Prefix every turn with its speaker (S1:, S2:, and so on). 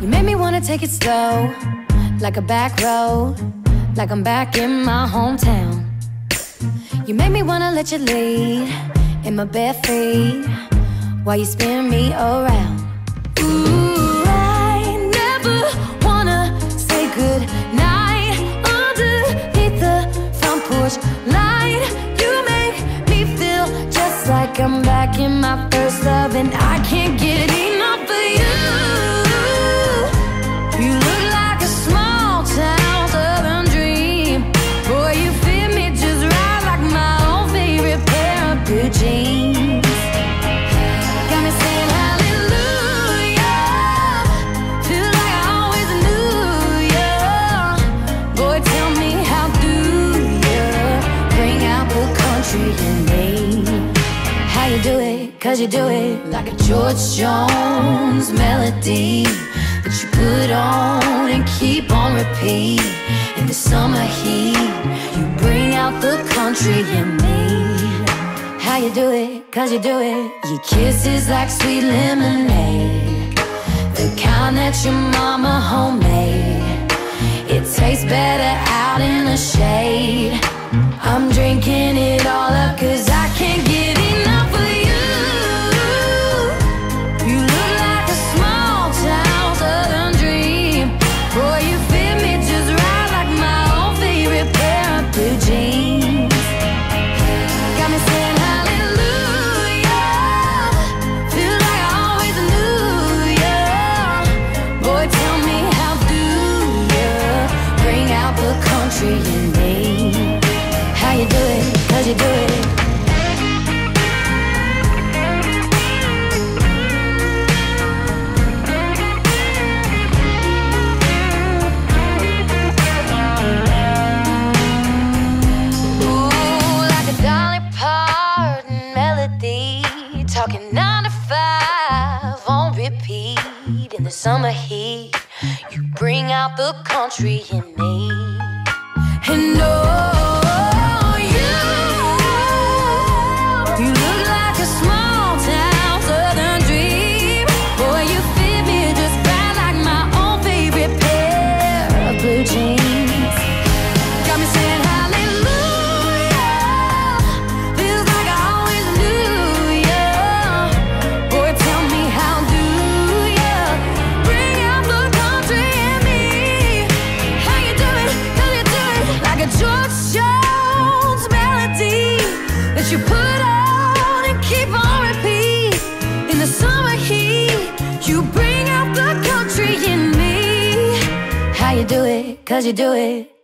S1: You make me wanna take it slow, like a back road, like I'm back in my hometown. You make me wanna let you lead in my bare feet while you spin me around. Ooh, I never wanna say good night underneath the front porch light. You make me feel just like I'm back in my first love, and I can't get enough of you. You look like a small town southern dream. Boy, you fit me just right like my old favorite pair of blue jeans. Got me saying hallelujah, feel like I always knew ya. Boy, tell me how do ya bring out the country in me? How you do it? 'Cause you do it like a George Jones melody that you put on and keep on repeat. In the summer heat, you bring out the country in me. How you do it? 'Cause you do it. Your kisses like sweet lemonade, the kind that your mama homemade. It tastes better out in the shade. I'm drinking it all up 'cause I can't get enough of you. You look like a small town southern dream. Boy, you fit me just right like my old favorite pair of blue jeans. Got me saying hallelujah, feel like I always knew ya. Boy, tell me how do ya bring out the country in me? How you do it? 'Cause you do it. Talking 9 to 5 on repeat. In the summer heat, you bring out the country in me. And oh, you look like a small town southern dream. Boy, you fit me just right like my own favorite pair of blue jeans. Got me saying you put on and keep on repeat. In the summer heat, you bring out the country in me. How you do it? 'Cause you do it.